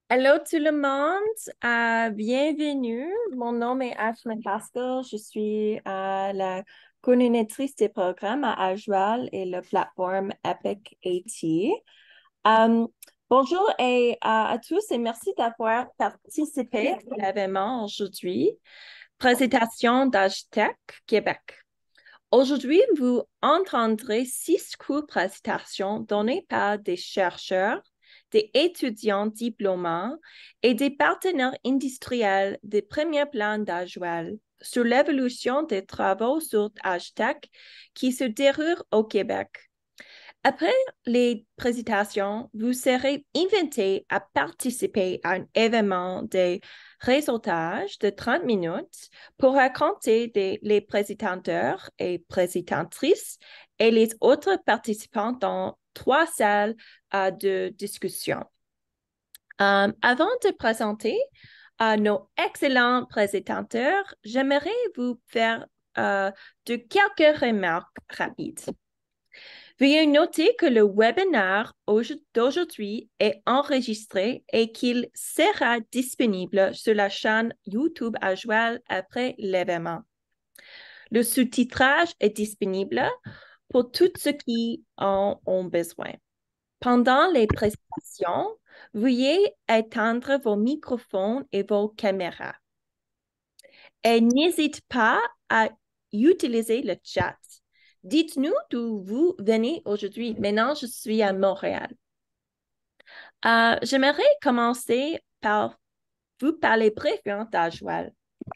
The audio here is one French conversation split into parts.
Hello tout le monde, bienvenue. Mon nom est Ashley Pascal. Je suis la coordinatrice des programmes à Ajual et la plateforme Epic AT. Euh, Bonjour à tous et merci d'avoir participé à l'événement aujourd'hui. Présentation d'Agitech Québec. Aujourd'hui, vous entendrez 6 cours-présentations donnés par des chercheurs, des étudiants diplômés et des partenaires industriels des premiers plans d'Ajuel sur l'évolution des travaux sur Agitech qui se déroulent au Québec. Après les présentations, vous serez invité à participer à un événement de réseautage de 30 minutes pour raconter les présentateurs et présentatrices et les autres participants dans 3 salles de discussion. Avant de présenter nos excellents présentateurs, j'aimerais vous faire de quelques remarques rapides. Veuillez noter que le webinaire d'aujourd'hui est enregistré et qu'il sera disponible sur la chaîne YouTube Ajuel après l'événement. Le sous-titrage est disponible pour tous ceux qui en ont besoin. Pendant les présentations, veuillez éteindre vos microphones et vos caméras. Et n'hésitez pas à utiliser le chat. Dites-nous d'où vous venez aujourd'hui. Maintenant, je suis à Montréal. J'aimerais commencer par vous parler brièvement d'Ajuel.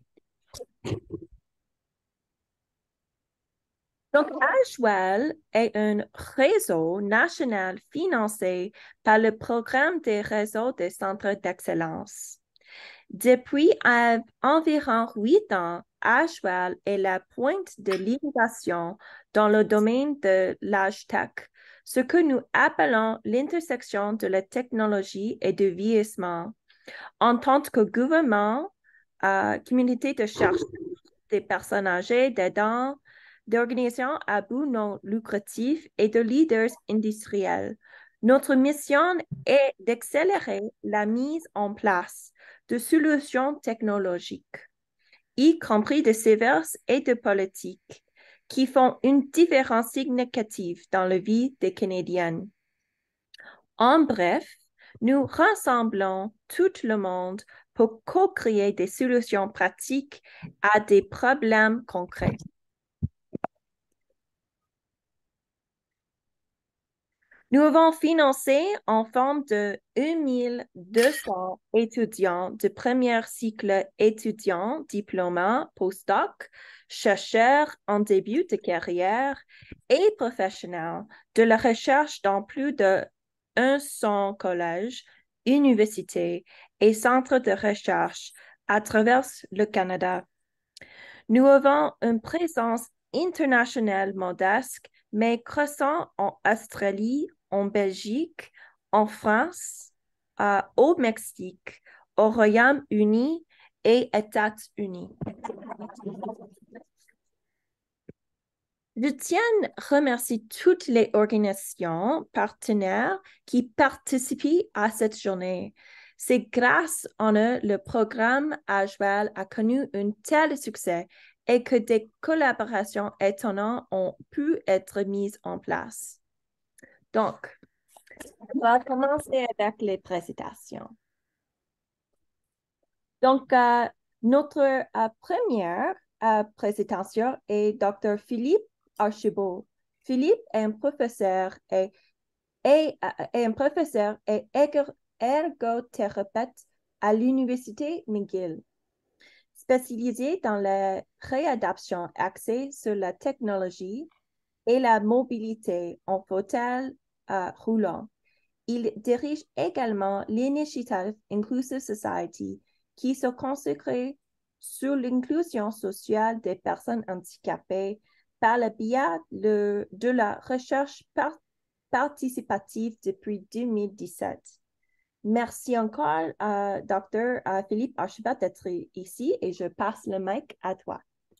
Donc, Ajuel est un réseau national financé par le Programme des réseaux des centres d'excellence. Depuis environ 8 ans, Ajuel est la pointe de l'innovation dans le domaine de l'âge tech, ce que nous appelons l'intersection de la technologie et du vieillissement. En tant que gouvernement, communauté de chercheurs, des personnes âgées, d'aidants, d'organisations à but non lucratif et de leaders industriels, notre mission est d'accélérer la mise en place de solutions technologiques, y compris de sévères et de politiques, qui font une différence significative dans la vie des Canadiens. En bref, nous rassemblons tout le monde pour co-créer des solutions pratiques à des problèmes concrets. Nous avons financé en forme de 1200 étudiants de premier cycle étudiants, diplômés, post-doc, chercheurs en début de carrière et professionnels de la recherche dans plus de 100 collèges, universités et centres de recherche à travers le Canada. Nous avons une présence internationale modeste, mais croissante en Australie, en Belgique, en France, au Mexique, au Royaume-Uni et États-Unis. Je tiens à remercier toutes les organisations partenaires qui participent à cette journée. C'est grâce à eux le programme Ajuel a connu un tel succès et que des collaborations étonnantes ont pu être mises en place. Donc, on va commencer avec les présentations. Donc, notre première présentation est Dr. Philippe Archibald. Philippe est un professeur et ergothérapeute à l'Université McGill, spécialisé dans la réadaptation axée sur la technologie et la mobilité en fauteuil roulant. Il dirige également l'initiative Inclusive Society, qui se consacre sur l'inclusion sociale des personnes handicapées par le biais de la recherche participative depuis 2017. Merci encore, Dr. Philippe Archibald, d'être ici et je passe le mic à toi.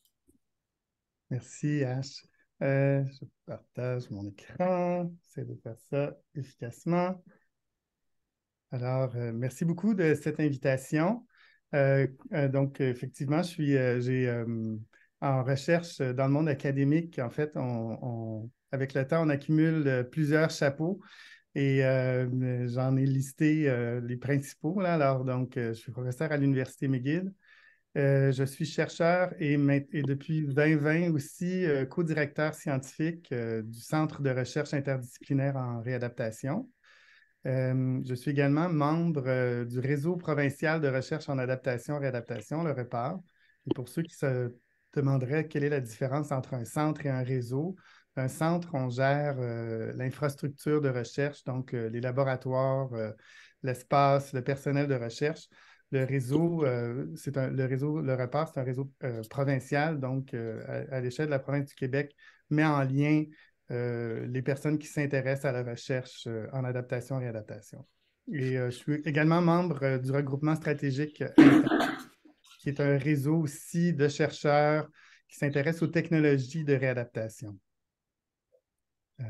Merci, Ash. Je partage mon écran. J'essaie de faire ça efficacement. Alors, merci beaucoup de cette invitation. Donc, effectivement, j'ai en recherche dans le monde académique. En fait, avec le temps, on accumule plusieurs chapeaux et j'en ai listé les principaux. Là. Alors, donc, je suis professeur à l'Université McGill. Je suis chercheur et depuis 2020 aussi co-directeur scientifique du Centre de recherche interdisciplinaire en réadaptation. Je suis également membre du Réseau provincial de recherche en adaptation et réadaptation, le REPAR. Et pour ceux qui se demanderaient quelle est la différence entre un centre et un centre, on gère l'infrastructure de recherche, donc les laboratoires, l'espace, le personnel de recherche. Le réseau, le REPAR, c'est un réseau provincial, donc à l'échelle de la province du Québec, met en lien les personnes qui s'intéressent à la recherche en adaptation et réadaptation. Et je suis également membre du regroupement stratégique INTA, qui est un réseau aussi de chercheurs qui s'intéressent aux technologies de réadaptation. Euh,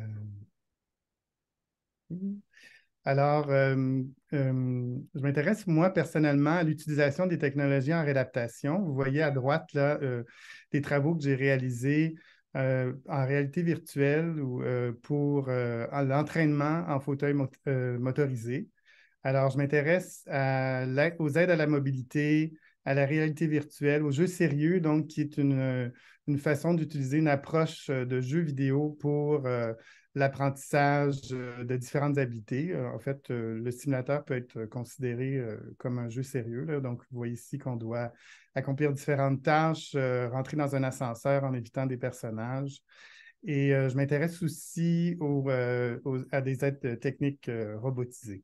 Alors, je m'intéresse, moi, personnellement, à l'utilisation des technologies en réadaptation. Vous voyez à droite, là, des travaux que j'ai réalisés en réalité virtuelle ou pour l'entraînement en fauteuil motorisé. Alors, je m'intéresse aux aides à la mobilité, à la réalité virtuelle, aux jeux sérieux, donc qui est une façon d'utiliser une approche de jeu vidéo pour l'apprentissage de différentes habiletés. En fait, le simulateur peut être considéré comme un jeu sérieux. Là. Donc, vous voyez ici qu'on doit accomplir différentes tâches, rentrer dans un ascenseur en évitant des personnages. Et je m'intéresse aussi à des aides techniques robotisées.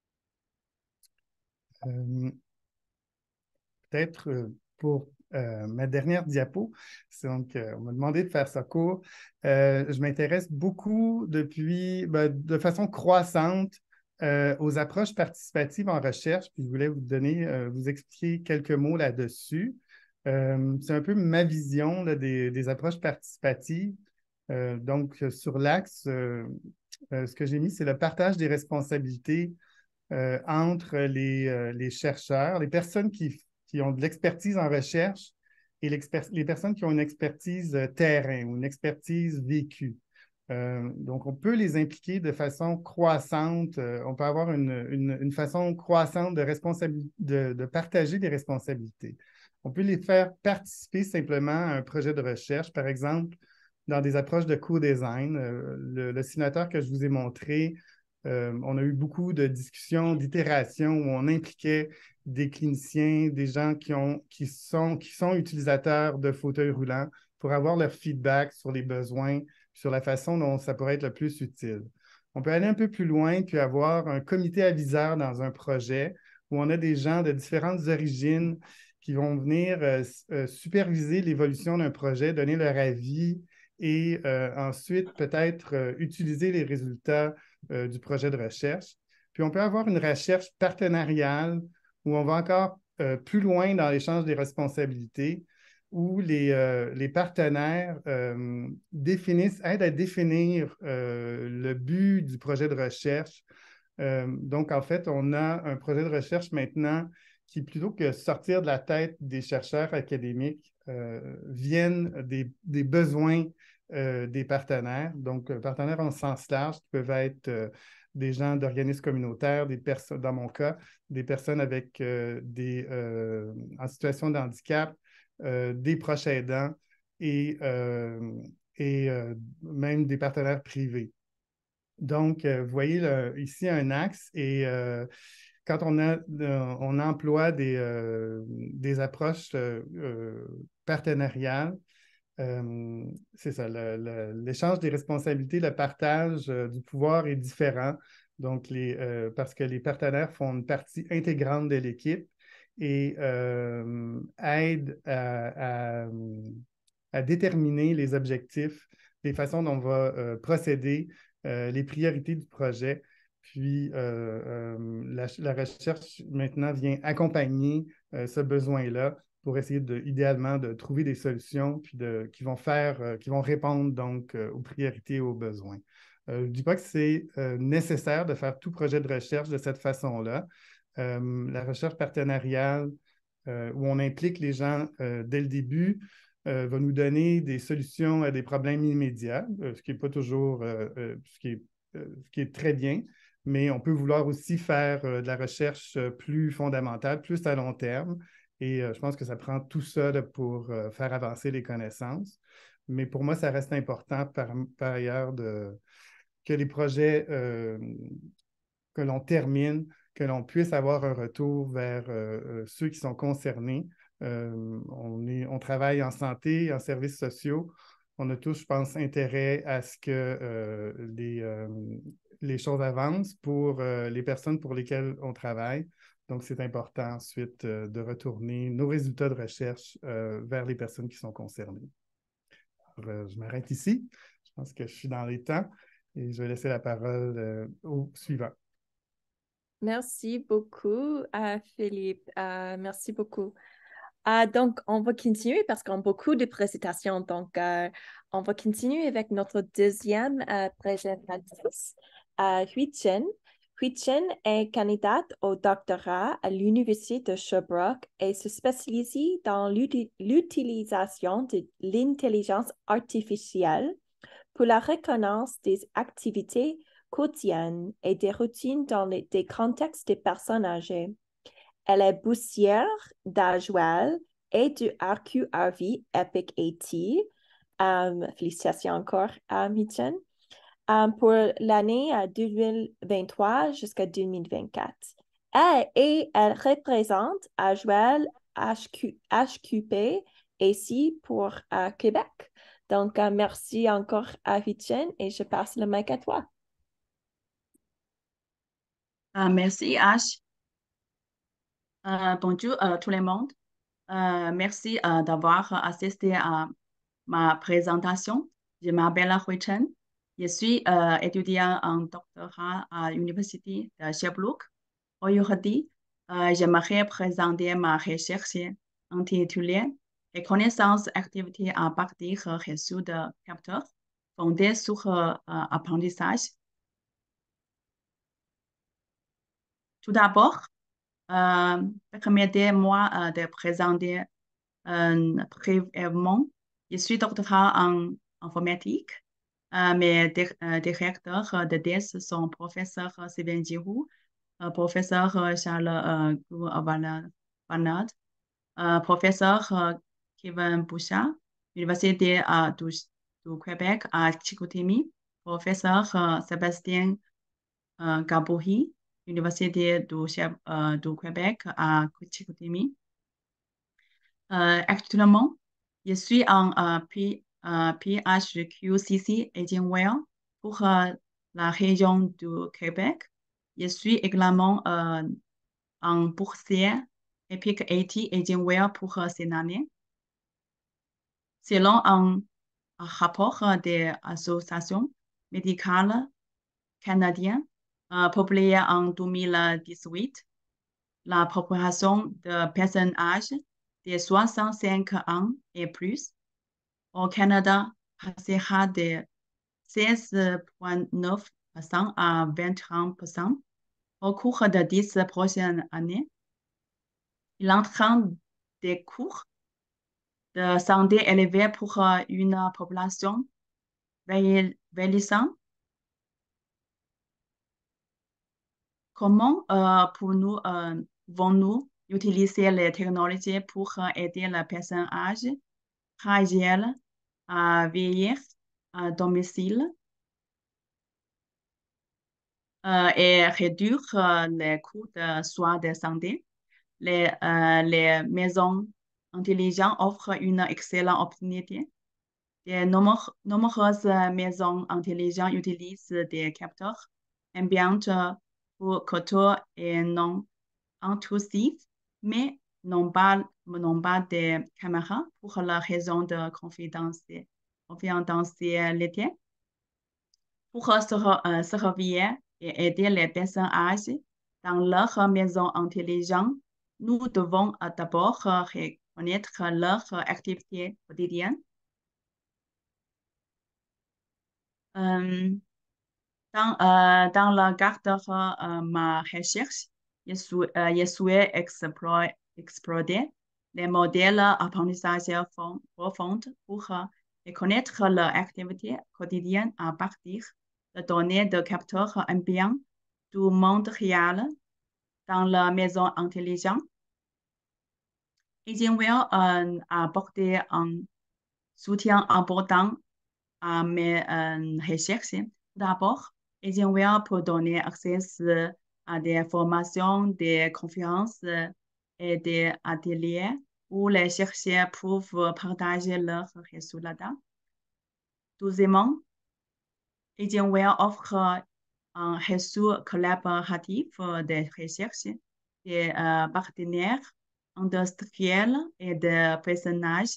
Euh, Peut-être pour ma dernière diapo, donc on m'a demandé de faire ça court. Je m'intéresse beaucoup de façon croissante aux approches participatives en recherche, puis je voulais vous expliquer quelques mots là-dessus. C'est un peu ma vision là, des approches participatives. Donc, sur l'axe, ce que j'ai mis, c'est le partage des responsabilités entre les chercheurs, les personnes qui ont de l'expertise en recherche et les personnes qui ont une expertise terrain ou une expertise vécue. Donc, on peut les impliquer de façon croissante. On peut avoir une façon croissante de partager des responsabilités. On peut les faire participer simplement à un projet de recherche, par exemple, dans des approches de co-design. Le simulateur que je vous ai montré, on a eu beaucoup de discussions, d'itérations où on impliquait des cliniciens, des gens qui sont utilisateurs de fauteuils roulants pour avoir leur feedback sur les besoins, sur la façon dont ça pourrait être le plus utile. On peut aller un peu plus loin puis avoir un comité aviseur dans un projet où on a des gens de différentes origines qui vont venir superviser l'évolution d'un projet, donner leur avis et ensuite peut-être utiliser les résultats du projet de recherche. Puis on peut avoir une recherche partenariale où on va encore plus loin dans l'échange des responsabilités, où les partenaires aident à définir le but du projet de recherche. Donc, en fait, on a un projet de recherche maintenant qui, plutôt que sortir de la tête des chercheurs académiques, viennent des besoins des partenaires. Donc, partenaires en sens large qui peuvent être des gens d'organismes communautaires, des personnes, dans mon cas, des personnes avec en situation de handicap, des proches aidants et même des partenaires privés. Donc, vous voyez ici un axe et quand on emploie des approches partenariales, c'est ça, l'échange des responsabilités, le partage du pouvoir est différent. Donc, parce que les partenaires font une partie intégrante de l'équipe et aident à déterminer les objectifs, les façons dont on va procéder, les priorités du projet. Puis, la recherche maintenant vient accompagner ce besoin-là pour essayer idéalement de trouver des solutions puis qui vont répondre donc aux priorités et aux besoins. Je ne dis pas que c'est nécessaire de faire tout projet de recherche de cette façon-là. La recherche partenariale, où on implique les gens dès le début, va nous donner des solutions à des problèmes immédiats, ce qui n'est pas toujours ce qui est très bien, mais on peut vouloir aussi faire de la recherche plus fondamentale, plus à long terme. Et je pense que ça prend tout ça là, pour faire avancer les connaissances. Mais pour moi, ça reste important par ailleurs que les projets que l'on termine, que l'on puisse avoir un retour vers ceux qui sont concernés. On travaille en santé, en services sociaux. On a tous, je pense, intérêt à ce que les choses avancent pour les personnes pour lesquelles on travaille. Donc, c'est important ensuite de retourner nos résultats de recherche vers les personnes qui sont concernées. Alors, je m'arrête ici. Je pense que je suis dans les temps et je vais laisser la parole au suivant. Merci beaucoup, Philippe. Merci beaucoup. Donc, on va continuer parce qu'on a beaucoup de présentations. Donc, on va continuer avec notre deuxième présentatrice, Hui Chen. Hui Chen est candidate au doctorat à l'Université de Sherbrooke et se spécialise dans l'utilisation de l'intelligence artificielle pour la reconnaissance des activités quotidiennes et des routines dans des contextes de personnes âgées. Elle est boursière d'Agewell et du RQRV EPIC AT. Félicitations encore à Mitchen. Pour l'année 2023 jusqu'à 2024. Et elle représente Agewell HQP ici pour Québec. Donc, merci encore à Mitchen et je passe le mic à toi. Merci, Ash. Bonjour tout le monde. Merci d'avoir assisté à ma présentation. Je m'appelle Hui Chen. Je suis étudiant en doctorat à l'Université de Sherbrooke. Aujourd'hui, j'aimerais présenter ma recherche intitulée Reconnaissance activité à partir de réseaux de capteurs fondés sur apprentissage. Tout d'abord, permettez-moi de présenter brièvement. Je suis doctorat en informatique. Mes directeurs de thèse sont professeur Sylvain Giroux, professeur Charles Barnard, professeur Kevin Bouchard, Université du Québec à Chicoutimi, professeur Sébastien Gaboury, Université du Québec à Chicoutimi. Actuellement, je suis en PHQCC Agingware pour la région du Québec. Je suis également en boursier EPIC AT Agingware pour cette année. Selon un rapport des associations médicales canadiennes publié en 2018, la population de personnes âgées de 65 ans et plus au Canada passera de 16,9% à 21% au cours de 10 prochaines années. Il entraîne des coûts de santé élevés pour une population vieillissante. Comment pouvons-nous utiliser les technologies pour aider les personnes âgées, fragiles, à vieillir à domicile et réduire les coûts de soins de santé? Les maisons intelligentes offrent une excellente opportunité. De nombreuses maisons intelligentes utilisent des capteurs ambiants pour coteaux et non intrusifs, mais n'ont pas de caméras pour la raison de confidentialité. Pour surveiller et aider les personnes âgées dans leur maison intelligente, nous devons d'abord reconnaître leur activité quotidienne. Dans le cadre de ma recherche, je souhaite explorer les modèles d'apprentissage profond pour reconnaître leur activité quotidienne à partir de données de capteurs ambiants du monde réel dans la maison intelligente. J'aimerais apporter un soutien important à mes recherches. D'abord, j'aimerais pour donner accès à des formations, des conférences et des ateliers où les chercheurs peuvent partager leurs résultats. Deuxièmement, j'aimerais offrir un réseau collaboratif de recherche, des partenaires industriels et de personnages.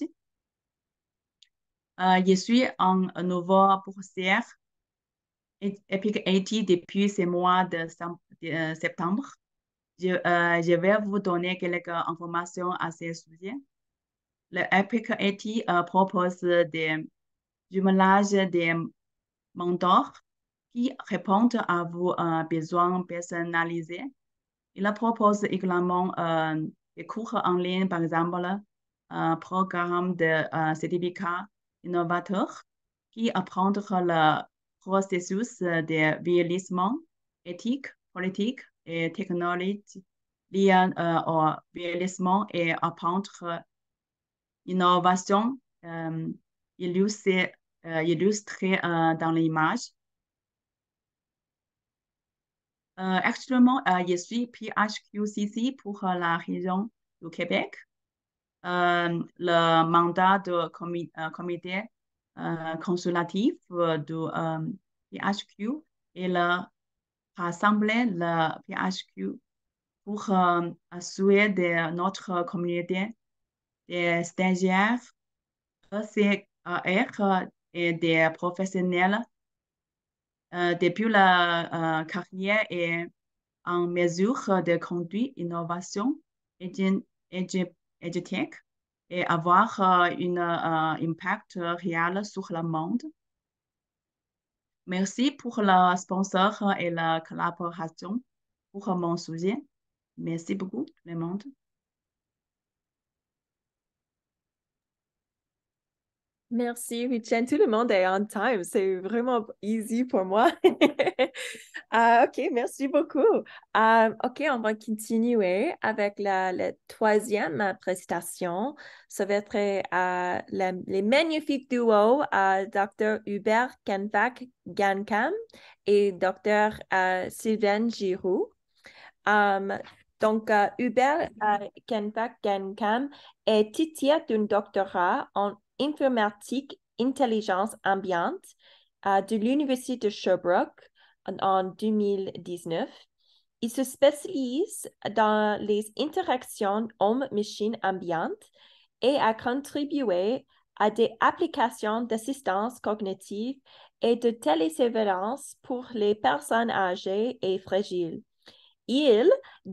Je suis un nouveau professeur Epic 80 depuis ce mois de septembre. Je vais vous donner quelques informations à ce sujet. Le Epic 80 propose des jumelages des mentors qui répondent à vos besoins personnalisés. Il propose également des cours en ligne, par exemple, un programme de certificat innovateur qui apprend le processus de vieillissement éthique, politique et technologique lié au vieillissement et apprendre innovation illustrée dans l'image. Actuellement, je suis PHQCC pour la région du Québec. Le mandat de comité consultatif du PHQ et rassembler le PHQ pour assurer de notre communauté des stagiaires, ECR et des professionnels depuis la carrière et en mesure de conduire innovation éducative et avoir un impact réel sur le monde. Merci pour le sponsor et la collaboration pour mon sujet. Merci beaucoup, tout le monde. Merci, Richard. Tout le monde est on time. C'est vraiment easy pour moi. OK, merci beaucoup. OK, on va continuer avec la troisième présentation. Ça va être les magnifiques duos Dr. Hubert Gankam et Dr. Sylvain Giroux. Donc, Hubert Gankam est titulaire d'un doctorat en informatique intelligence ambiante de l'Université de Sherbrooke en 2019. Il se spécialise dans les interactions homme-machine ambiantes et a contribué à des applications d'assistance cognitive et de télésurveillance pour les personnes âgées et fragiles. Il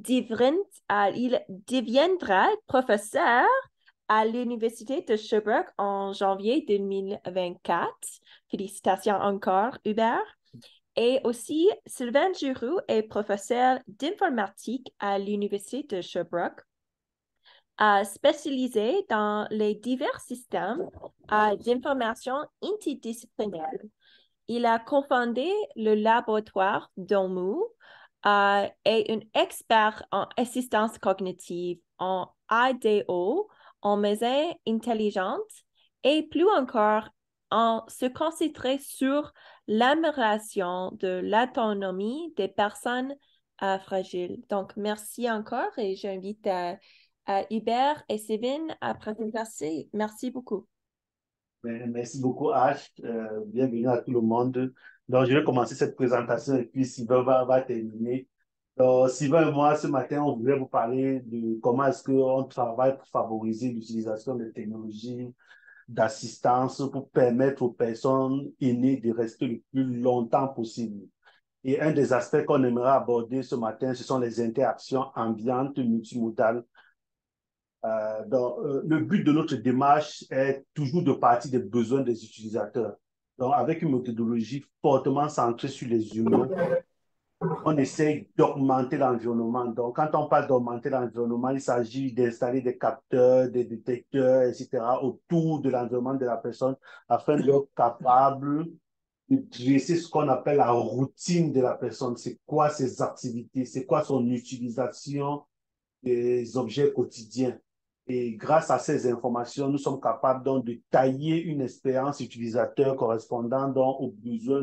deviendra professeur à l'Université de Sherbrooke en janvier 2024. Félicitations encore, Hubert. Et aussi, Sylvain Giroux est professeur d'informatique à l'Université de Sherbrooke, spécialisé dans les divers systèmes d'information interdisciplinaire. Il a cofondé le laboratoire DOMU est un expert en assistance cognitive, en IDO, en maison intelligente et plus encore en se concentrer sur l'amélioration de l'autonomie des personnes fragiles. Donc, merci encore et j'invite Hubert et Sylvain à présenter. Merci beaucoup. Merci beaucoup, Ash. Bienvenue à tout le monde. Donc, je vais commencer cette présentation et puis Sylvain va terminer. Donc, Sylvain et moi, ce matin, on voulait vous parler de comment est-ce qu'on travaille pour favoriser l'utilisation des technologies d'assistance pour permettre aux personnes aînées de rester le plus longtemps possible. Et un des aspects qu'on aimerait aborder ce matin, ce sont les interactions ambiantes multimodales. Le but de notre démarche est toujours de partir des besoins des utilisateurs. Donc, avec une méthodologie fortement centrée sur les humains, on essaye d'augmenter l'environnement. Donc, quand on parle d'augmenter l'environnement, il s'agit d'installer des capteurs, des détecteurs, etc., autour de l'environnement de la personne afin d'être capable de dresser ce qu'on appelle la routine de la personne. C'est quoi ses activités, c'est quoi son utilisation des objets quotidiens. Et grâce à ces informations, nous sommes capables donc de tailler une expérience utilisateur correspondant donc aux besoins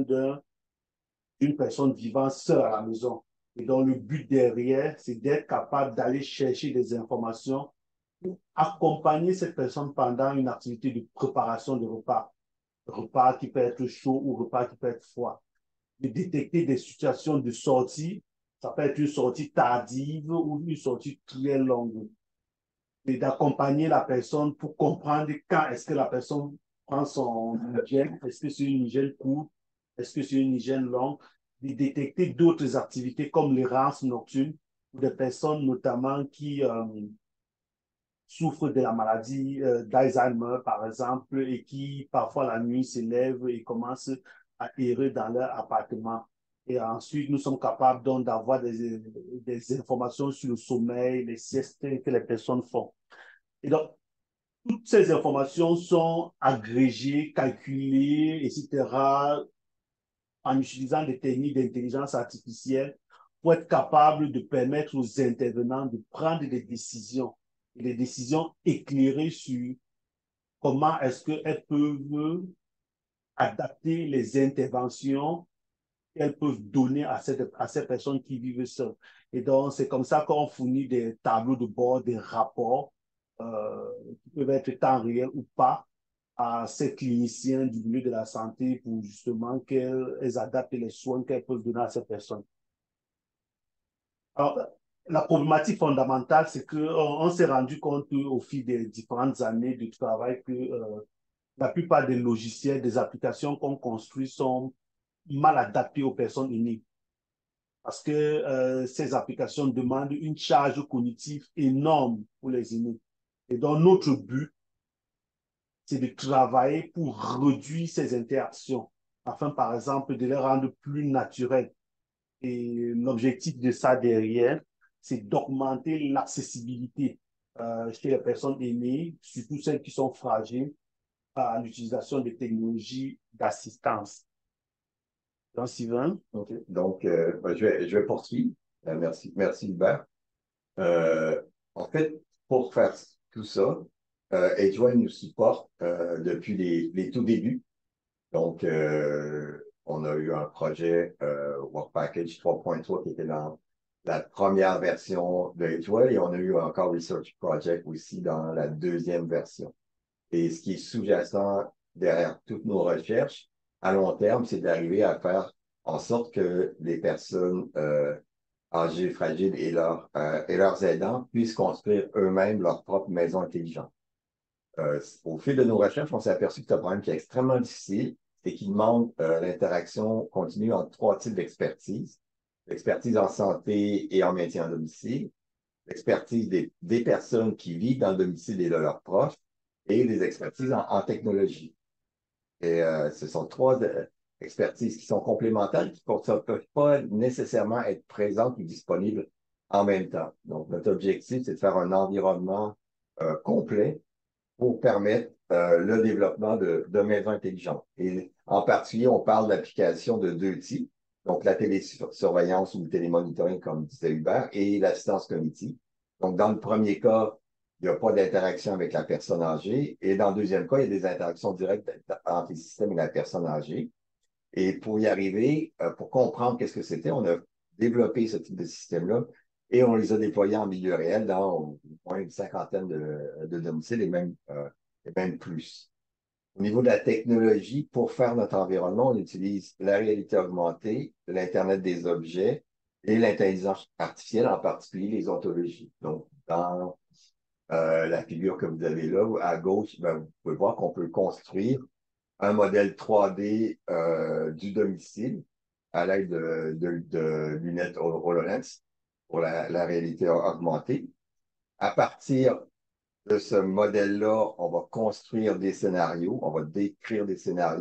d'une personne vivant seule à la maison. Et donc, le but derrière, c'est d'être capable d'aller chercher des informations pour accompagner cette personne pendant une activité de préparation de repas. Repas qui peut être chaud ou repas qui peut être froid. De détecter des situations de sortie. Ça peut être une sortie tardive ou une sortie très longue. Et d'accompagner la personne pour comprendre quand est-ce que la personne prend son hygiène. Est-ce que c'est une hygiène courte? Est-ce que c'est une hygiène longue? De détecter d'autres activités comme l'errance nocturne pour des personnes notamment qui souffrent de la maladie d'Alzheimer, par exemple, et qui parfois la nuit se lèvent et commencent à errer dans leur appartement. Et ensuite, nous sommes capables donc d'avoir des informations sur le sommeil, les siestes que les personnes font. Et donc, toutes ces informations sont agrégées, calculées, etc., en utilisant des techniques d'intelligence artificielle pour être capable de permettre aux intervenants de prendre des décisions, et des décisions éclairées sur comment est-ce qu'elles peuvent adapter les interventions qu'elles peuvent donner à ces personnes qui vivent seules. Et donc, c'est comme ça qu'on fournit des tableaux de bord, des rapports qui peuvent être temps réel ou pas à ces cliniciens du milieu de la santé pour justement qu'elles adaptent les soins qu'elles peuvent donner à ces personnes. Alors, la problématique fondamentale, c'est qu'on s'est rendu compte au fil des différentes années de travail que la plupart des logiciels, des applications qu'on construit sont mal adaptées aux personnes aînées. Parce que ces applications demandent une charge cognitive énorme pour les aînés. Et donc, notre but, c'est de travailler pour réduire ces interactions, afin, par exemple, de les rendre plus naturelles. Et l'objectif de ça derrière, c'est d'augmenter l'accessibilité chez les personnes aînées, surtout celles qui sont fragiles, à l'utilisation des technologies d'assistance. Jean-Sylvain? OK. Donc, je vais poursuivre. Merci Hubert. En fait, pour faire tout ça, Edgewell nous supporte depuis les tout débuts. Donc, on a eu un projet Work Package 3.3 qui était dans la première version de Edgewell et on a eu encore Research Project aussi dans la deuxième version. Et ce qui est sous-jacent derrière toutes nos recherches, à long terme, c'est d'arriver à faire en sorte que les personnes âgées, fragiles et leurs aidants puissent construire eux-mêmes leur propre maison intelligente. Au fil de nos recherches, on s'est aperçu que c'est un problème qui est extrêmement difficile et qui demande l'interaction continue entre trois types d'expertise. L'expertise en santé et en maintien à domicile, l'expertise des personnes qui vivent dans le domicile et de leurs proches, et des expertises en technologie. Et ce sont trois expertises qui sont complémentaires, qui ne peuvent pas nécessairement être présentes ou disponibles en même temps. Donc, notre objectif, c'est de faire un environnement complet pour permettre le développement de maisons intelligentes. Et en particulier, on parle d'application de deux types, donc la télésurveillance ou le télémonitoring, comme disait Hubert, et l'assistance cognitive. Donc, dans le premier cas, il n'y a pas d'interaction avec la personne âgée. Et dans le deuxième cas, il y a des interactions directes entre les systèmes et la personne âgée. Et pour y arriver, pour comprendre qu'est-ce que c'était, on a développé ce type de système-là et on les a déployés en milieu réel dans au moins une cinquantaine de domiciles et même plus. Au niveau de la technologie, pour faire notre environnement, on utilise la réalité augmentée, l'Internet des objets et l'intelligence artificielle, en particulier les ontologies. Donc, dans la figure que vous avez là, à gauche, ben, vous pouvez voir qu'on peut construire un modèle 3D du domicile à l'aide de lunettes HoloLens pour la réalité augmentée. À partir de ce modèle-là, on va construire des scénarios, on va décrire des scénarios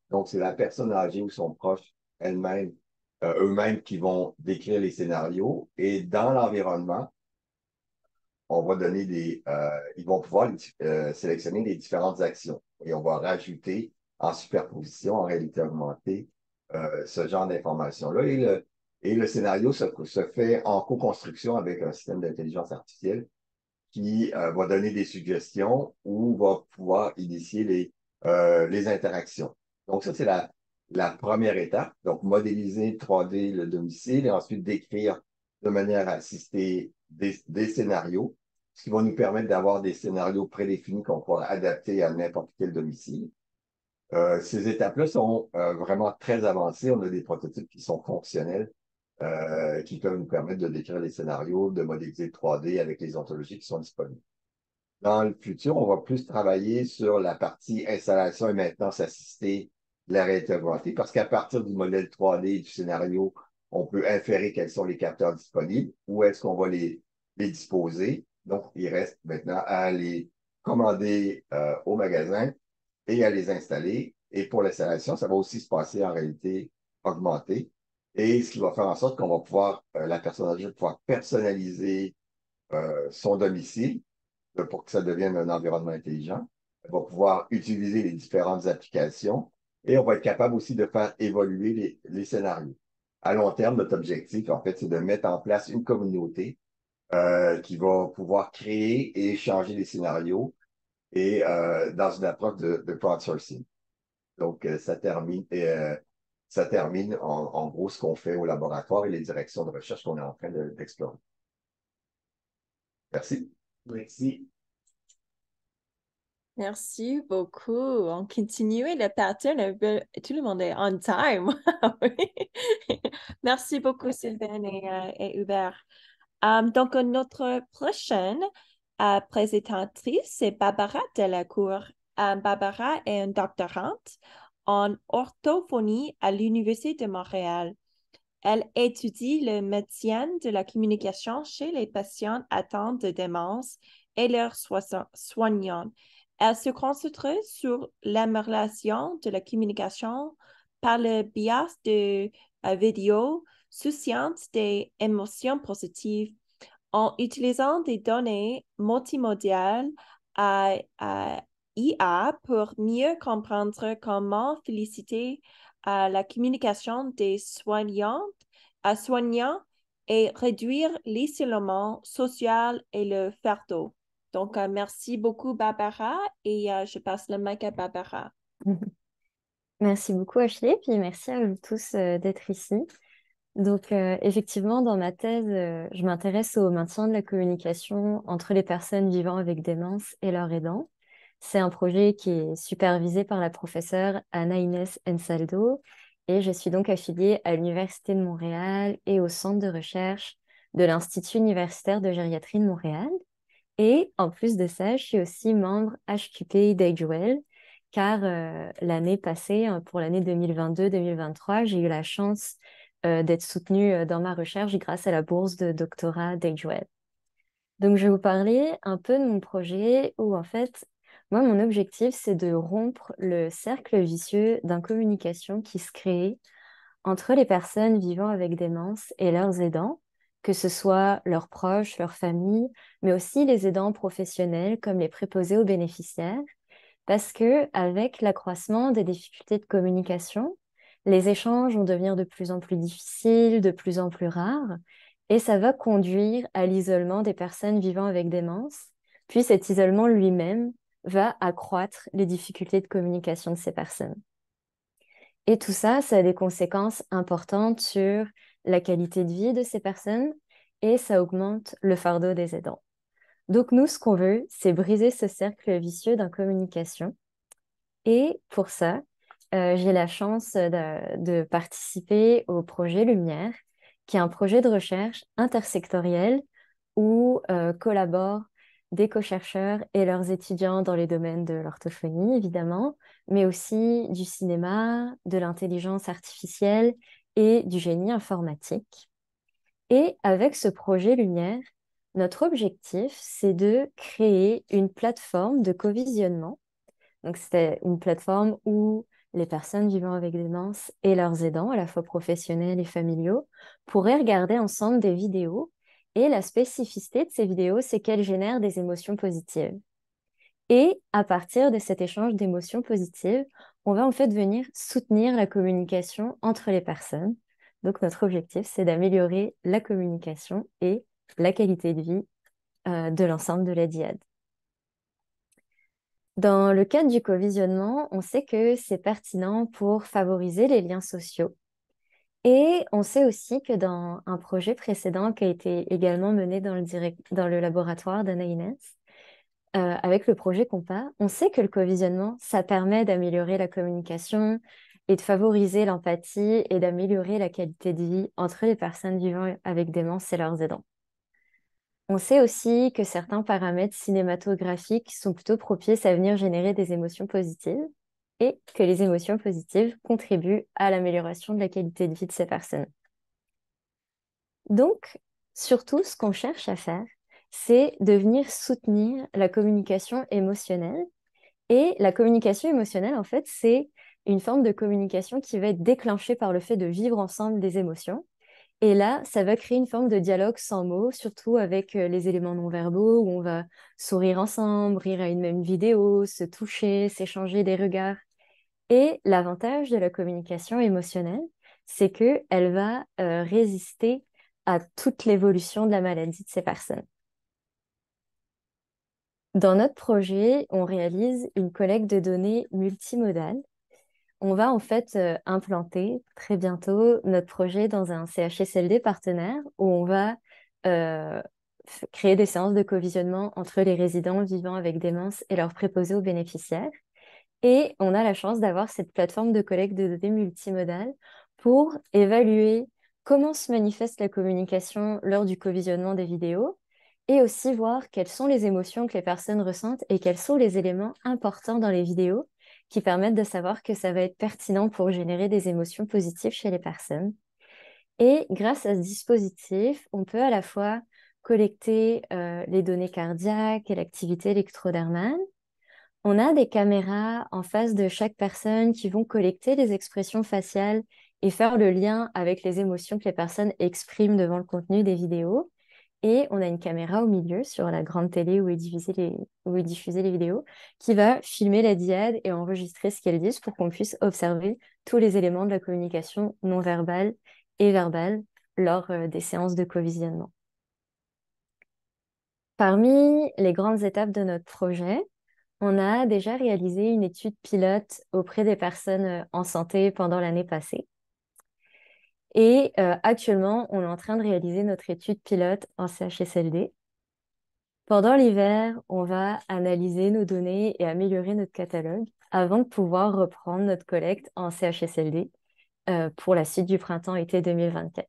Donc, c'est la personne âgée ou son proche elle-même, eux-mêmes qui vont décrire les scénarios. Et dans l'environnement, on va donner ils vont pouvoir sélectionner les différentes actions. Et on va rajouter en superposition, en réalité augmentée, ce genre d'informations-là. Et le scénario se fait en co-construction avec un système d'intelligence artificielle qui va donner des suggestions ou va pouvoir initier les interactions. Donc, ça, c'est la première étape. Donc, modéliser 3D le domicile et ensuite décrire de manière assistée des scénarios, ce qui va nous permettre d'avoir des scénarios prédéfinis qu'on pourra adapter à n'importe quel domicile. Ces étapes-là sont vraiment très avancées. On a des prototypes qui sont fonctionnels, qui peuvent nous permettre de décrire les scénarios, de modéliser le 3D avec les ontologies qui sont disponibles. Dans le futur, on va plus travailler sur la partie installation et maintenance assistée de la réalité augmentée, parce qu'à partir du modèle 3D et du scénario, on peut inférer quels sont les capteurs disponibles, où est-ce qu'on va les disposer. Donc, il reste maintenant à les commander au magasin et à les installer. Et pour l'installation, ça va aussi se passer en réalité augmentée. Et ce qui va faire en sorte qu'on va pouvoir, la personne âgée va pouvoir personnaliser son domicile pour que ça devienne un environnement intelligent. Elle va pouvoir utiliser les différentes applications et on va être capable aussi de faire évoluer les scénarios. À long terme, notre objectif, en fait, c'est de mettre en place une communauté qui va pouvoir créer et échanger les scénarios et dans une approche de crowdsourcing. Donc, ça termine en gros ce qu'on fait au laboratoire et les directions de recherche qu'on est en train d'explorer. Merci. Merci. Merci beaucoup. On continue le pattern. Tout le monde est on time. Oui. Merci beaucoup, Sylvain et Hubert. Donc, notre prochaine présentatrice, c'est Barbara Delacour. Barbara est une doctorante en orthophonie à l'Université de Montréal. Elle étudie le maintien de la communication chez les patients atteints de démence et leurs soignants. Elle se concentre sur l'amélioration de la communication par le biais de vidéos souciantes des émotions positives en utilisant des données multimodales à IA pour mieux comprendre comment féliciter la communication des soignants et réduire l'isolement social et le fardeau. Donc, merci beaucoup, Barbara, et je passe le mic à Barbara. Merci beaucoup, Ashley, puis merci à vous tous d'être ici. Donc, effectivement, dans ma thèse, je m'intéresse au maintien de la communication entre les personnes vivant avec démence et leurs aidants. C'est un projet qui est supervisé par la professeure Anna-Inès Ensaldo et je suis donc affiliée à l'Université de Montréal et au centre de recherche de l'Institut universitaire de gériatrie de Montréal. Et en plus de ça, je suis aussi membre HQP d'AgeWell, car l'année passée, pour l'année 2022-2023, j'ai eu la chance d'être soutenue dans ma recherche grâce à la bourse de doctorat d'AgeWell. Donc, je vais vous parler un peu de mon projet où, en fait, moi, mon objectif, c'est de rompre le cercle vicieux d'incommunication qui se crée entre les personnes vivant avec démence et leurs aidants, que ce soit leurs proches, leurs familles, mais aussi les aidants professionnels comme les préposés aux bénéficiaires, parce que avec l'accroissement des difficultés de communication, les échanges vont devenir de plus en plus difficiles, de plus en plus rares, et ça va conduire à l'isolement des personnes vivant avec démence, puis cet isolement lui-même va accroître les difficultés de communication de ces personnes. Et tout ça, ça a des conséquences importantes sur la qualité de vie de ces personnes et ça augmente le fardeau des aidants. Donc nous, ce qu'on veut, c'est briser ce cercle vicieux d'incommunication. Et pour ça, j'ai la chance de participer au projet Lumière, qui est un projet de recherche intersectoriel où collaborent des co-chercheurs et leurs étudiants dans les domaines de l'orthophonie, évidemment, mais aussi du cinéma, de l'intelligence artificielle et du génie informatique. Et avec ce projet Lumière, notre objectif, c'est de créer une plateforme de co-visionnement. Donc, c'est une plateforme où les personnes vivant avec démence et leurs aidants, à la fois professionnels et familiaux, pourraient regarder ensemble des vidéos. Et la spécificité de ces vidéos, c'est qu'elles génèrent des émotions positives. Et à partir de cet échange d'émotions positives, on va en fait venir soutenir la communication entre les personnes. Donc notre objectif, c'est d'améliorer la communication et la qualité de vie de l'ensemble de la dyade. Dans le cadre du covisionnement, on sait que c'est pertinent pour favoriser les liens sociaux. Et on sait aussi que dans un projet précédent qui a été également mené dans le laboratoire d'Anna Inès, avec le projet Compas, on sait que le covisionnement, ça permet d'améliorer la communication et de favoriser l'empathie et d'améliorer la qualité de vie entre les personnes vivant avec démence et leurs aidants. On sait aussi que certains paramètres cinématographiques sont plutôt propices à venir générer des émotions positives et que les émotions positives contribuent à l'amélioration de la qualité de vie de ces personnes. Donc, surtout, ce qu'on cherche à faire, c'est de venir soutenir la communication émotionnelle. Et la communication émotionnelle, en fait, c'est une forme de communication qui va être déclenchée par le fait de vivre ensemble des émotions. Et là, ça va créer une forme de dialogue sans mots, surtout avec les éléments non verbaux, où on va sourire ensemble, rire à une même vidéo, se toucher, s'échanger des regards. Et l'avantage de la communication émotionnelle, c'est qu'elle va résister à toute l'évolution de la maladie de ces personnes. Dans notre projet, on réalise une collecte de données multimodale. On va en fait implanter très bientôt notre projet dans un CHSLD partenaire où on va créer des séances de covisionnement entre les résidents vivant avec démence et leurs préposés aux bénéficiaires. Et on a la chance d'avoir cette plateforme de collecte de données multimodale pour évaluer comment se manifeste la communication lors du covisionnement des vidéos et aussi voir quelles sont les émotions que les personnes ressentent et quels sont les éléments importants dans les vidéos qui permettent de savoir que ça va être pertinent pour générer des émotions positives chez les personnes. Et grâce à ce dispositif, on peut à la fois collecter les données cardiaques et l'activité électrodermale. On a des caméras en face de chaque personne qui vont collecter les expressions faciales et faire le lien avec les émotions que les personnes expriment devant le contenu des vidéos. Et on a une caméra au milieu sur la grande télé où est diffusée les vidéos qui va filmer la dyade et enregistrer ce qu'elles disent pour qu'on puisse observer tous les éléments de la communication non verbale et verbale lors des séances de covisionnement. Parmi les grandes étapes de notre projet, on a déjà réalisé une étude pilote auprès des personnes en santé pendant l'année passée. Et actuellement, on est en train de réaliser notre étude pilote en CHSLD. Pendant l'hiver, on va analyser nos données et améliorer notre catalogue avant de pouvoir reprendre notre collecte en CHSLD pour la suite du printemps-été 2024.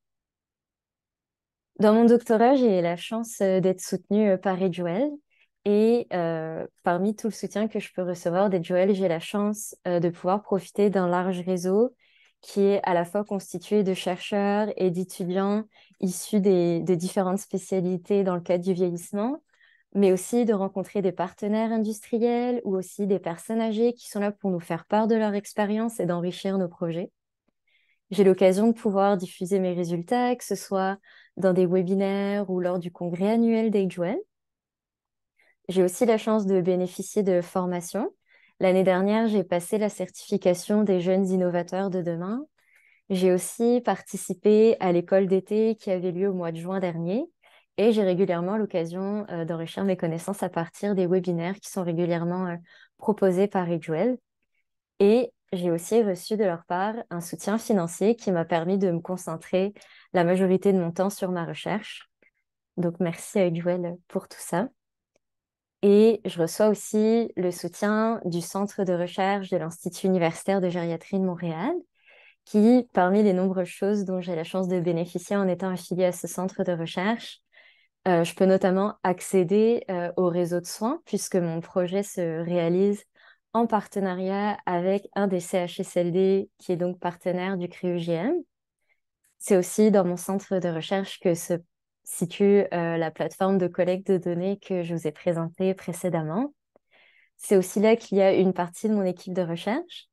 Dans mon doctorat, j'ai la chance d'être soutenue par Edgewell. Et parmi tout le soutien que je peux recevoir d'Edgewell, j'ai la chance de pouvoir profiter d'un large réseau qui est à la fois constitué de chercheurs et d'étudiants issus de différentes spécialités dans le cadre du vieillissement, mais aussi de rencontrer des partenaires industriels ou aussi des personnes âgées qui sont là pour nous faire part de leur expérience et d'enrichir nos projets. J'ai l'occasion de pouvoir diffuser mes résultats, que ce soit dans des webinaires ou lors du congrès annuel d'Agewell. J'ai aussi la chance de bénéficier de formations. L'année dernière, j'ai passé la certification des jeunes innovateurs de demain. J'ai aussi participé à l'école d'été qui avait lieu au mois de juin dernier et j'ai régulièrement l'occasion d'enrichir mes connaissances à partir des webinaires qui sont régulièrement proposés par Agewell. Et j'ai aussi reçu de leur part un soutien financier qui m'a permis de me concentrer la majorité de mon temps sur ma recherche. Donc, merci à Agewell pour tout ça. Et je reçois aussi le soutien du Centre de recherche de l'Institut universitaire de gériatrie de Montréal, qui, parmi les nombreuses choses dont j'ai la chance de bénéficier en étant affiliée à ce centre de recherche, je peux notamment accéder au réseau de soins, puisque mon projet se réalise en partenariat avec un des CHSLD qui est donc partenaire du CRI-UGM. C'est aussi dans mon centre de recherche que se situe la plateforme de collecte de données que je vous ai présentée précédemment. C'est aussi là qu'il y a une partie de mon équipe de recherche.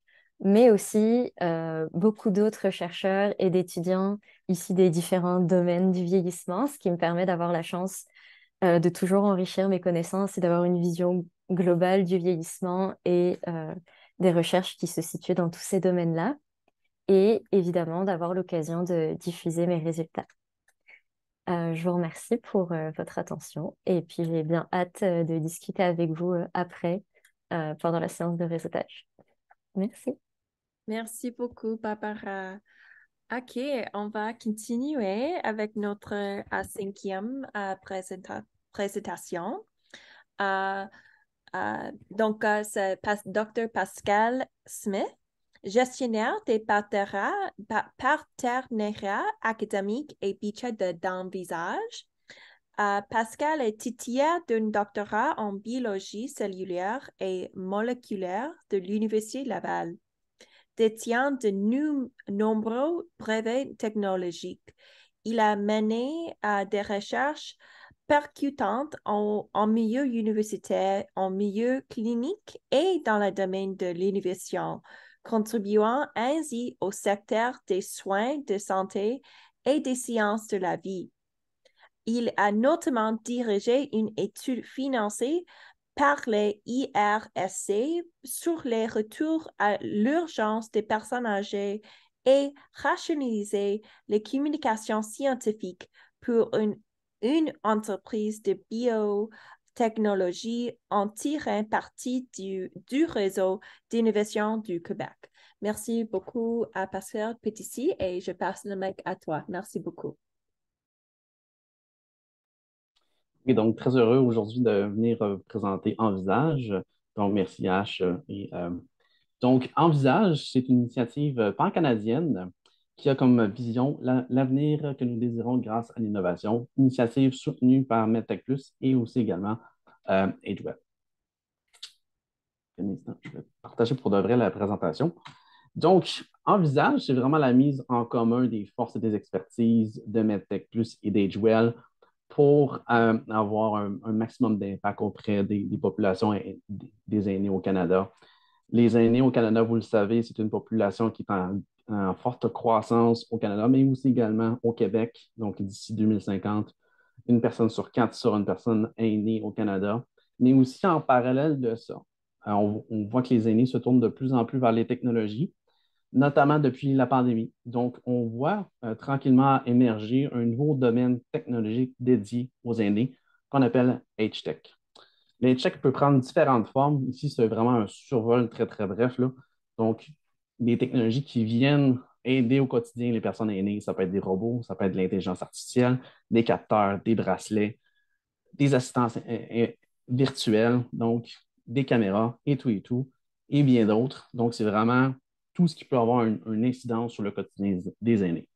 mais aussi beaucoup d'autres chercheurs et d'étudiants issus des différents domaines du vieillissement, ce qui me permet d'avoir la chance de toujours enrichir mes connaissances et d'avoir une vision globale du vieillissement et des recherches qui se situent dans tous ces domaines-là, et évidemment d'avoir l'occasion de diffuser mes résultats. Je vous remercie pour votre attention et puis j'ai bien hâte de discuter avec vous après, pendant la séance de réseautage. Merci. Merci beaucoup, Barbara. OK, on va continuer avec notre cinquième présentation. C'est Dr. Pascal Smith, gestionnaire des partenariats académiques et budget d'envisage. Pascal est titulaire d'un doctorat en biologie cellulaire et moléculaire de l'Université Laval. Détient de nombreux brevets technologiques. Il a mené des recherches percutantes en milieu universitaire, en milieu clinique et dans le domaine de l'innovation, contribuant ainsi au secteur des soins de santé et des sciences de la vie. Il a notamment dirigé une étude financée par les IRSC sur les retours à l'urgence des personnes âgées et rationaliser les communications scientifiques pour une entreprise de biotechnologie en tirant parti du réseau d'innovation du Québec. Merci beaucoup à Pascal Pétici et je passe le mic à toi. Merci beaucoup. Et donc, très heureux aujourd'hui de venir présenter Envisage. Donc, merci H. Donc, Envisage, c'est une initiative pan-canadienne qui a comme vision l'avenir que nous désirons grâce à l'innovation. Initiative soutenue par MedTech Plus et aussi également AgeWeb. Un instant, je vais partager pour de vrai la présentation. Donc, Envisage, c'est vraiment la mise en commun des forces et des expertises de MedTech Plus et d'AgeWell pour avoir un maximum d'impact auprès des populations et des aînés au Canada. Les aînés au Canada, vous le savez, c'est une population qui est en forte croissance au Canada, mais aussi également au Québec. Donc, d'ici 2050, une personne sur 4 sera une personne aînée au Canada. Mais aussi en parallèle de ça, on voit que les aînés se tournent de plus en plus vers les technologies, notamment depuis la pandémie. Donc, on voit tranquillement émerger un nouveau domaine technologique dédié aux aînés qu'on appelle H-Tech. Le H-Tech peut prendre différentes formes. Ici, c'est vraiment un survol très, très bref, là. Donc, des technologies qui viennent aider au quotidien les personnes aînées. Ça peut être des robots, ça peut être de l'intelligence artificielle, des capteurs, des bracelets, des assistants virtuels, donc des caméras et tout, et bien d'autres. Donc, c'est vraiment tout ce qui peut avoir une incidence sur le quotidien des aînés.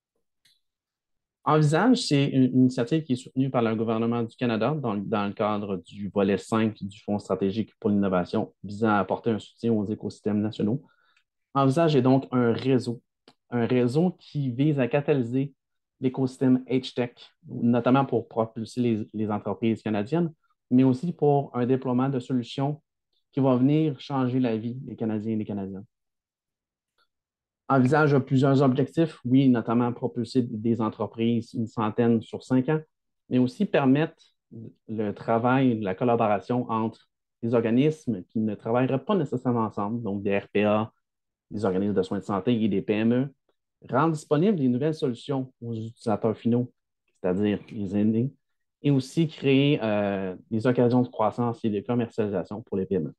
Envisage, c'est une initiative qui est soutenue par le gouvernement du Canada dans le cadre du volet 5 du Fonds stratégique pour l'innovation visant à apporter un soutien aux écosystèmes nationaux. Envisage est donc un réseau qui vise à catalyser l'écosystème H-Tech, notamment pour propulser les entreprises canadiennes, mais aussi pour un déploiement de solutions qui vont venir changer la vie des Canadiens et des Canadiennes. Envisage a plusieurs objectifs, oui, notamment propulser des entreprises, une centaine sur 5 ans, mais aussi permettre le travail, la collaboration entre des organismes qui ne travailleraient pas nécessairement ensemble, donc des RPA, des organismes de soins de santé et des PME, rendre disponibles des nouvelles solutions aux utilisateurs finaux, c'est-à-dire les aînés, et aussi créer des occasions de croissance et de commercialisation pour les PME.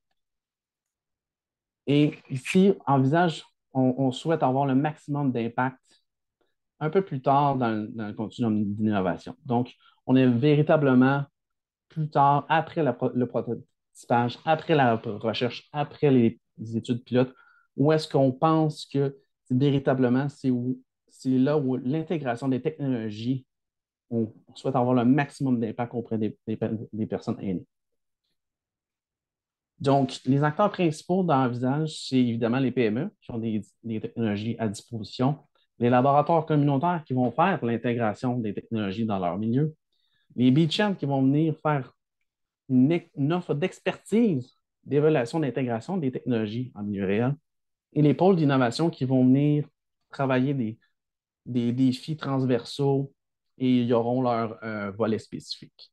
Et ici, Envisage, on souhaite avoir le maximum d'impact un peu plus tard dans le continuum d'innovation. Donc, on est véritablement plus tard, après le prototypage, après la recherche, après les études pilotes, où est-ce qu'on pense que véritablement, c'est là où l'intégration des technologies, on souhaite avoir le maximum d'impact auprès des personnes aînées. Donc, les acteurs principaux dans Envisage, c'est évidemment les PME qui ont des technologies à disposition, les laboratoires communautaires qui vont faire l'intégration des technologies dans leur milieu, les beachhands qui vont venir faire une offre d'expertise, d'évaluation, d'intégration des technologies en milieu réel, et les pôles d'innovation qui vont venir travailler des défis transversaux et ils auront leur volet spécifique.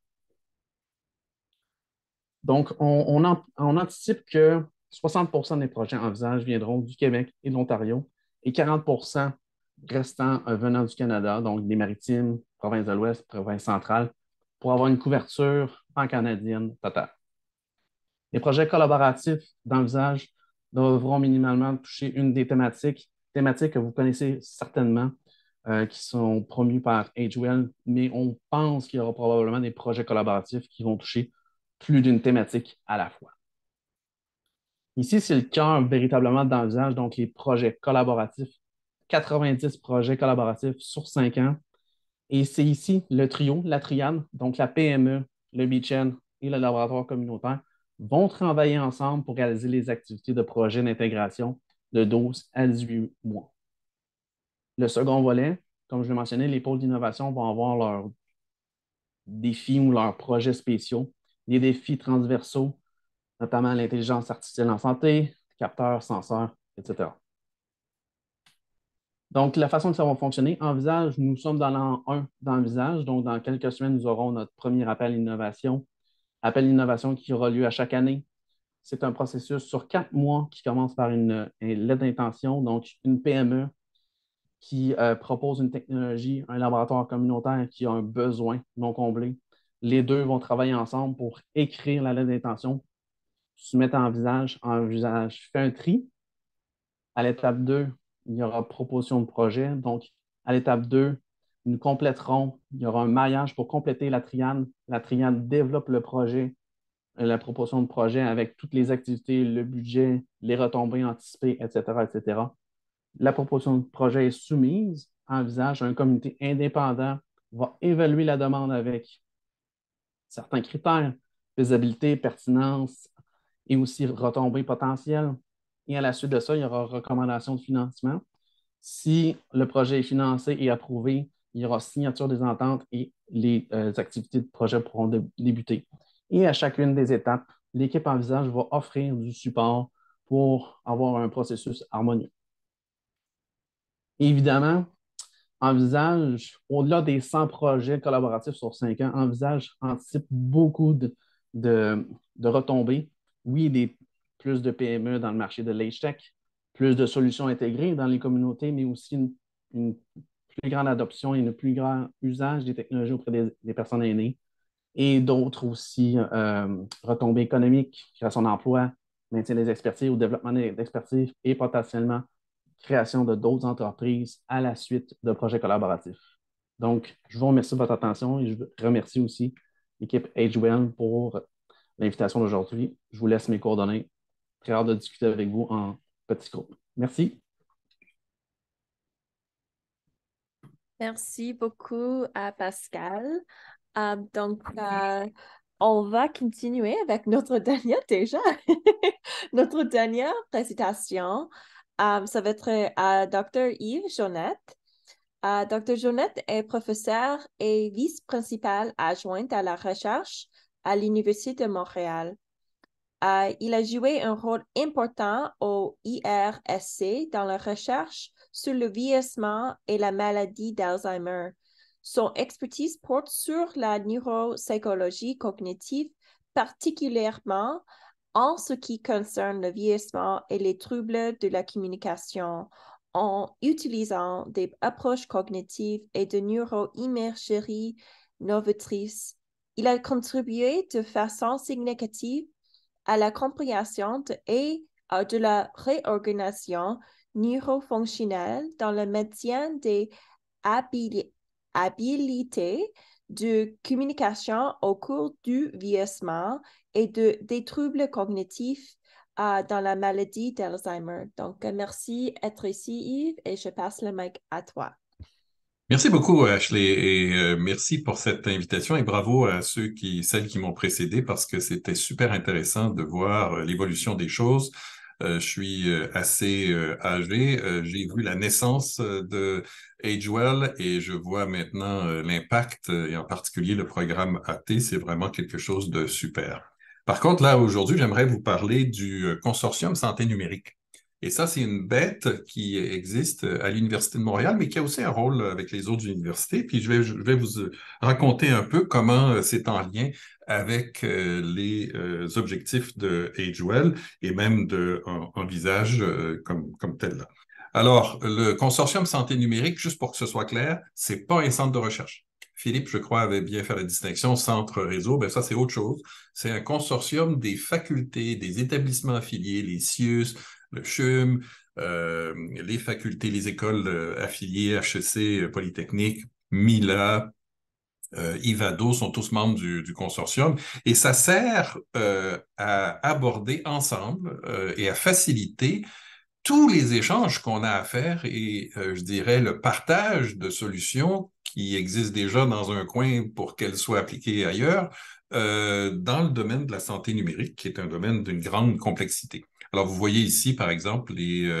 Donc, on anticipe que 60 des projets envisagés viendront du Québec et de l'Ontario et 40 restants venant du Canada, donc des Maritimes, province de l'Ouest, province centrale, pour avoir une couverture pan-canadienne totale. Les projets collaboratifs d'envisage devront minimalement toucher une des thématiques que vous connaissez certainement, qui sont promus par AgeWell, mais on pense qu'il y aura probablement des projets collaboratifs qui vont toucher plus d'une thématique à la fois. Ici, c'est le cœur véritablement d'envisage, donc les projets collaboratifs, 90 projets collaboratifs sur 5 ans. Et c'est ici le trio, la triade, donc la PME, le Beachhead et le laboratoire communautaire vont travailler ensemble pour réaliser les activités de projet d'intégration de 12 à 18 mois. Le second volet, comme je l'ai mentionné, les pôles d'innovation vont avoir leurs défis ou leurs projets spéciaux, des défis transversaux, notamment l'intelligence artificielle en santé, capteurs, senseurs, etc. Donc, la façon que ça va fonctionner, Envisage, nous sommes dans l'an 1 d'Envisage, donc dans quelques semaines, nous aurons notre premier appel d'innovation qui aura lieu à chaque année. C'est un processus sur 4 mois qui commence par une lettre d'intention, donc une PME qui propose une technologie, un laboratoire communautaire qui a un besoin non comblé. Les deux vont travailler ensemble pour écrire la lettre d'intention, soumettre à Envisage. Envisage fait un tri. À l'étape 2, il y aura proposition de projet. Donc, à l'étape 2, nous compléterons, il y aura un maillage pour compléter la triade. La triade développe le projet, la proposition de projet avec toutes les activités, le budget, les retombées anticipées, etc., etc. La proposition de projet est soumise à Envisage. Un comité indépendant va évaluer la demande avec certains critères, faisabilité, pertinence et aussi retombées potentielles. Et à la suite de ça, il y aura recommandation de financement. Si le projet est financé et approuvé, il y aura signature des ententes et les activités de projet pourront débuter. Et à chacune des étapes, l'équipe Envisage va offrir du support pour avoir un processus harmonieux. Évidemment, Envisage, au-delà des 100 projets collaboratifs sur 5 ans, Envisage anticipe beaucoup de retombées. Oui, plus de PME dans le marché de l'AgeTech, plus de solutions intégrées dans les communautés, mais aussi une plus grande adoption et un plus grand usage des technologies auprès des personnes aînées. Et d'autres aussi, retombées économiques, création d'emplois, maintien des expertises ou développement d'expertise et potentiellement création de d'autres entreprises à la suite de projets collaboratifs. Donc, je vous remercie de votre attention et je remercie aussi l'équipe AgeWell pour l'invitation d'aujourd'hui. Je vous laisse mes coordonnées. Très hâte de discuter avec vous en petit groupe. Merci. Merci beaucoup à Pascal. On va continuer avec notre dernière déjà, notre dernière présentation. Ça va être à Dr. Yves Jonette. Dr. Jonette est professeur et vice-principale adjointe à la recherche à l'Université de Montréal. Il a joué un rôle important au IRSC dans la recherche sur le vieillissement et la maladie d'Alzheimer. Son expertise porte sur la neuropsychologie cognitive, particulièrement en ce qui concerne le vieillissement et les troubles de la communication, en utilisant des approches cognitives et de neuroimagerie novatrices. Il a contribué de façon significative à la compréhension et de la réorganisation neurofonctionnelle dans le maintien des habilités de communication au cours du vieillissement et des troubles cognitifs dans la maladie d'Alzheimer. Donc, merci d'être ici, Yves, et je passe le mic à toi. Merci beaucoup, Ashley, et merci pour cette invitation et bravo à celles qui m'ont précédé parce que c'était super intéressant de voir l'évolution des choses. Je suis assez âgé. J'ai vu la naissance de AgeWell et je vois maintenant l'impact et en particulier le programme AT. C'est vraiment quelque chose de super. Par contre, là, aujourd'hui, j'aimerais vous parler du consortium santé numérique. Et ça, c'est une bête qui existe à l'Université de Montréal, mais qui a aussi un rôle avec les autres universités. Puis je vais vous raconter un peu comment c'est en lien avec les objectifs de AgeWell et même de Envisage comme tel là. Alors, le consortium santé numérique, juste pour que ce soit clair, c'est pas un centre de recherche. Philippe, je crois, avait bien fait la distinction centre-réseau. Ben ça, c'est autre chose. C'est un consortium des facultés, des établissements affiliés, les CIUS, le CHUM, les facultés, les écoles affiliées, HEC, Polytechnique, MILA, Ivado sont tous membres du consortium et ça sert à aborder ensemble et à faciliter tous les échanges qu'on a à faire et je dirais le partage de solutions qui existent déjà dans un coin pour qu'elles soient appliquées ailleurs dans le domaine de la santé numérique, qui est un domaine d'une grande complexité. Alors, vous voyez ici, par exemple,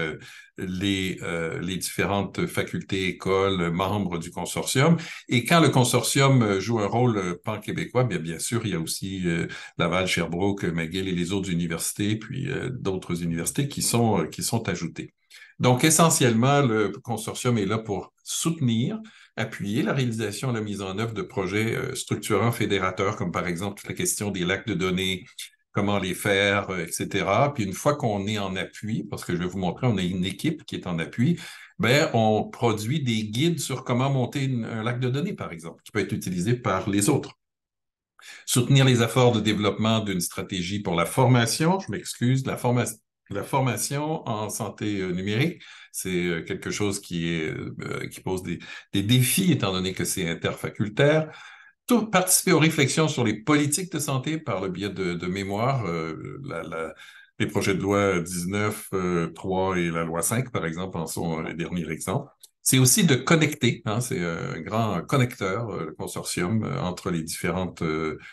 les différentes facultés, écoles, membres du consortium. Et quand le consortium joue un rôle pan-québécois, bien sûr, il y a aussi Laval, Sherbrooke, McGill et les autres universités, puis d'autres universités qui sont ajoutées. Donc, essentiellement, le consortium est là pour soutenir, appuyer la réalisation et la mise en œuvre de projets structurants fédérateurs, comme par exemple toute la question des lacs de données, comment les faire, etc. Puis une fois qu'on est en appui, parce que je vais vous montrer, on a une équipe qui est en appui, ben, on produit des guides sur comment monter un lac de données, par exemple, qui peut être utilisé par les autres. Soutenir les efforts de développement d'une stratégie pour la formation, je m'excuse, la formation en santé numérique, c'est quelque chose qui pose des défis, étant donné que c'est interfacultaire. Participer aux réflexions sur les politiques de santé par le biais de mémoire, les projets de loi 19, 3 et la loi 5, par exemple, en sont les derniers exemples. C'est aussi de connecter, hein, c'est un grand connecteur, le consortium, entre les différentes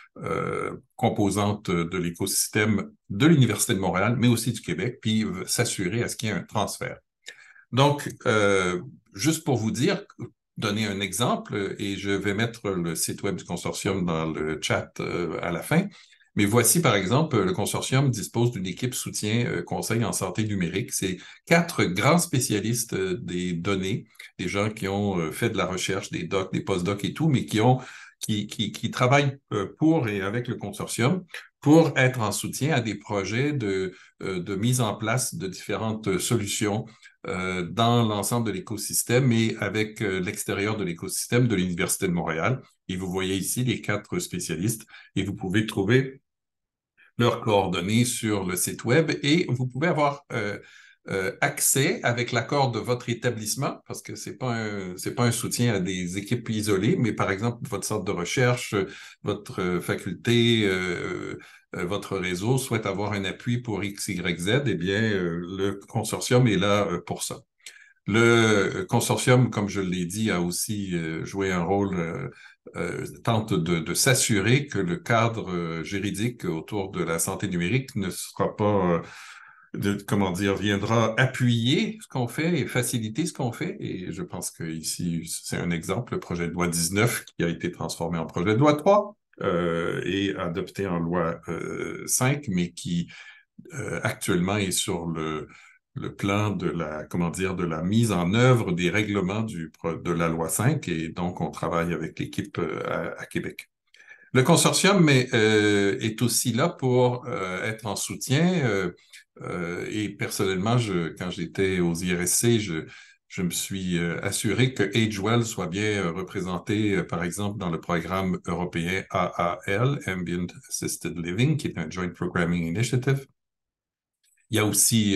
composantes de l'écosystème de l'Université de Montréal, mais aussi du Québec, puis s'assurer à ce qu'il y ait un transfert. Donc, juste pour vous dire, donner un exemple, et je vais mettre le site web du consortium dans le chat à la fin. Mais voici, par exemple, le consortium dispose d'une équipe soutien conseil en santé numérique. C'est 4 grands spécialistes des données, des gens qui ont fait de la recherche, des docs, des post-docs et tout, mais qui travaillent pour et avec le consortium pour être en soutien à des projets de mise en place de différentes solutions dans l'ensemble de l'écosystème et avec l'extérieur de l'écosystème de l'Université de Montréal. Et vous voyez ici les 4 spécialistes et vous pouvez trouver leurs coordonnées sur le site web et vous pouvez avoir accès avec l'accord de votre établissement, parce que c'est pas un soutien à des équipes isolées, mais par exemple, votre centre de recherche, votre faculté, votre réseau souhaite avoir un appui pour X, Y, Z, eh bien, le consortium est là pour ça. Le consortium, comme je l'ai dit, a aussi joué un rôle, tente de s'assurer que le cadre juridique autour de la santé numérique ne sera pas, viendra appuyer ce qu'on fait et faciliter ce qu'on fait. Et je pense que ici, c'est un exemple, le projet de loi 19 qui a été transformé en projet de loi 3 et adopté en loi 5, mais qui actuellement est sur le plan de la mise en œuvre des règlements de la loi 5 et donc on travaille avec l'équipe à Québec. Le consortium est aussi là pour être en soutien et personnellement, quand j'étais aux IRSC, je me suis assuré que AgeWell soit bien représenté, par exemple, dans le programme européen AAL, Ambient Assisted Living, qui est un Joint Programming Initiative. Il y a aussi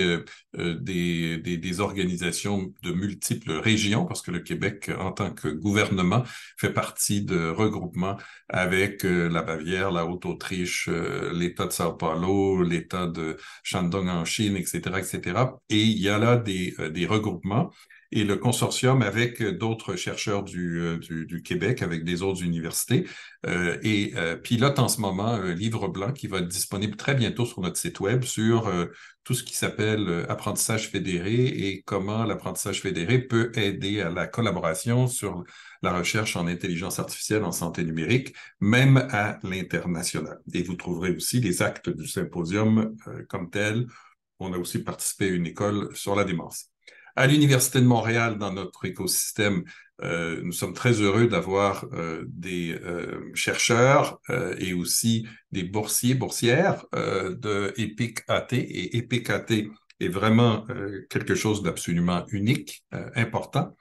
des organisations de multiples régions, parce que le Québec, en tant que gouvernement, fait partie de regroupements avec la Bavière, la Haute-Autriche, l'État de São Paulo, l'État de Shandong en Chine, etc., etc. Et il y a là des regroupements. Et le consortium, avec d'autres chercheurs du Québec, avec des autres universités, pilote en ce moment un livre blanc qui va être disponible très bientôt sur notre site web sur tout ce qui s'appelle apprentissage fédéré et comment l'apprentissage fédéré peut aider à la collaboration sur la recherche en intelligence artificielle en santé numérique, même à l'international. Et vous trouverez aussi les actes du symposium comme tel on a aussi participé à une école sur la démence. À l'Université de Montréal, dans notre écosystème, nous sommes très heureux d'avoir des chercheurs et aussi des boursiers, boursières de EPIC-AT. Et EPIC-AT est vraiment quelque chose d'absolument unique, important.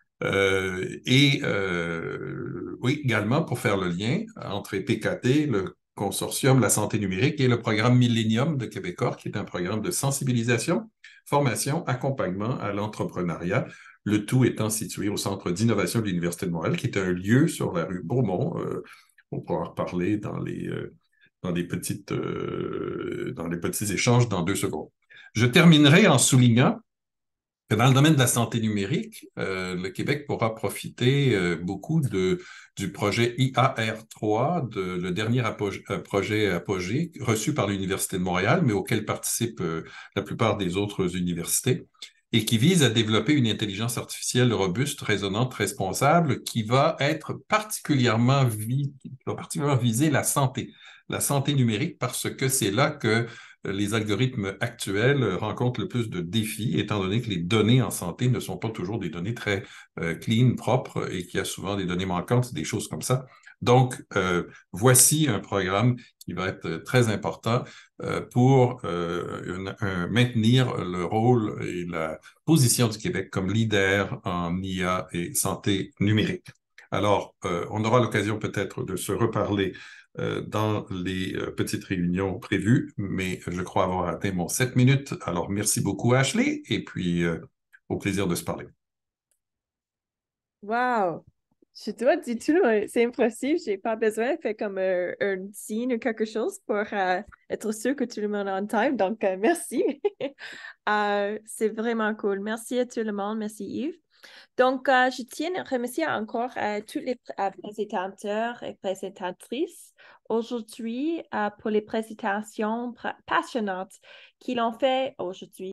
Oui, également, pour faire le lien entre EPIC-AT, le consortium La Santé numérique et le programme Millennium de Québecor, qui est un programme de sensibilisation, formation, accompagnement à l'entrepreneuriat, le tout étant situé au Centre d'innovation de l'Université de Montréal, qui est un lieu sur la rue Beaumont. On pourra en reparler dans les petits échanges dans 2 secondes. Je terminerai en soulignant que dans le domaine de la santé numérique, le Québec pourra profiter beaucoup du projet IAR3, le dernier projet Apogée, reçu par l'Université de Montréal, mais auquel participent la plupart des autres universités, et qui vise à développer une intelligence artificielle robuste, raisonnante, responsable, qui va particulièrement viser la santé numérique, parce que c'est là que les algorithmes actuels rencontrent le plus de défis, étant donné que les données en santé ne sont pas toujours des données très clean, propres, et qu'il y a souvent des données manquantes, des choses comme ça. Donc, voici un programme qui va être très important pour maintenir le rôle et la position du Québec comme leader en IA et santé numérique. Alors, on aura l'occasion peut-être de se reparler dans les petites réunions prévues, mais je crois avoir atteint mon 7 minutes. Alors, merci beaucoup, Ashley, et puis au plaisir de se parler. Wow! Je dois dire tout, c'est impressif. J'ai pas besoin de faire comme un signe ou quelque chose pour être sûr que tout le monde est en time. Donc, merci. C'est vraiment cool. Merci à tout le monde. Merci Yves. Donc, je tiens à remercier encore tous les présentateurs et présentatrices aujourd'hui pour les présentations passionnantes qu'ils ont fait aujourd'hui.